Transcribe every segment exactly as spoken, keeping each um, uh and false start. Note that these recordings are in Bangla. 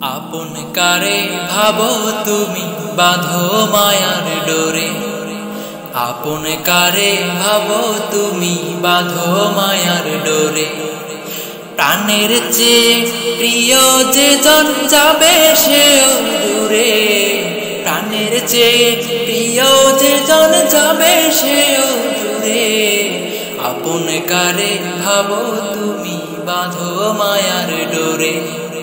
আপন কারে ভাবো তুমি বাঁধো মায়ার ডোরে। আপন কারে ভাবো তুমি বাঁধো মায়ার ডোরে। প্রাণের চেয়ে প্রিয় যে জন যাবে সেও দূরে। প্রাণের চেয়ে প্রিয় যে জন যাবে সেও দূরে। আপন কারে ভাবো তুমি বাঁধো মায়ার ডোরে।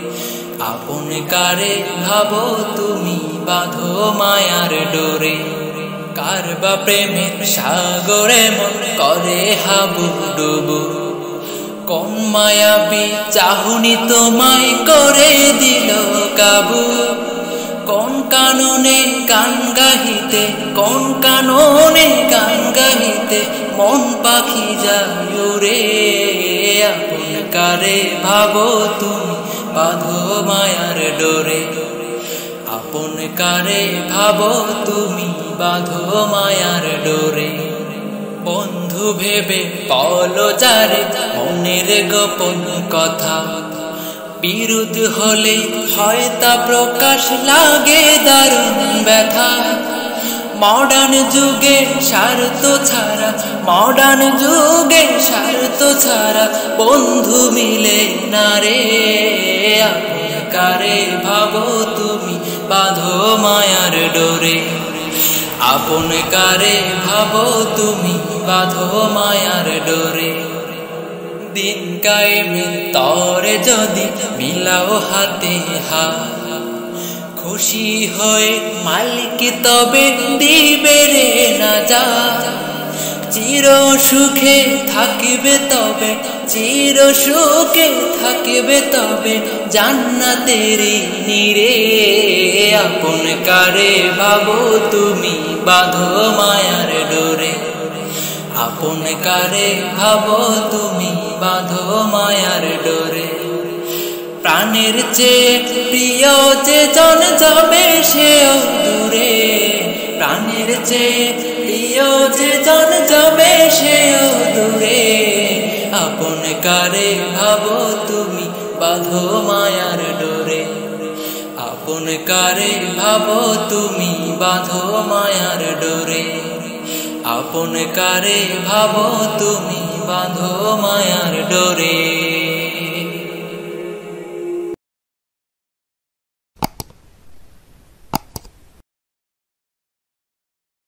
আপন কারে ভাবো তুমি বাঁধো মায়ার ডোরে। কার বা প্রেমের সাগরে মন করে হাবুডুবু। কোন মায়াবী চাহুনি তোমায় করে দিল কাবু। কোন কাননে গান গাহিতে কোন কাননে গান গাহিতে মন পাখি যায় উড়ে। আপন কারে ভাবো তুমি বাঁধো মায়ার ডোরে। আপন কারে ভাবো তুমি বাঁধো মায়ার ডোরে। বন্ধু ভেবে বলো যারে মনের গোপন কথা। বিরোধ হলে হয় তা প্রকাশ লাগে দারুণ ব্যথা। মডার্ন যুগে স্বার্থ ছাড়া মডার্ন যুগে স্বার্থ ছাড়া বন্ধু মিলে না রে। আপন কারে ভাবো তুমি বাঁধো মায়ার ডোরে। আপন কারে ভাবো তুমি বাঁধো মায়ার ডোরে। দিন কায়েমের তরে যদি মিলাও হাতে হাত, খুশি হয়ে মালিক তবে দিবে রে নাজাত। চির সুখে থাকিবে তবে চির সুখে থাকিবে তবে জান্নাতের নীরে। আপন কারে ভাবো তুমি বাঁধো মায়ার ডোরে। আপন কারে ভাবো তুমি বাঁধো মায়ার ডোরে। প্রাণের চেয়ে প্রিয় যে জন যাবে সেও দূরে। প্রাণের চেয়ে প্রিয় যে জন যাবে সেও দূরে। আপন কারে ভাবো তুমি বাঁধো মায়ার ডোরে। আপন কারে ভাবো তুমি বাঁধো মায়ার ডোরে। আপন কারে ভাবো তুমি বাঁধো মায়ার ডোরে।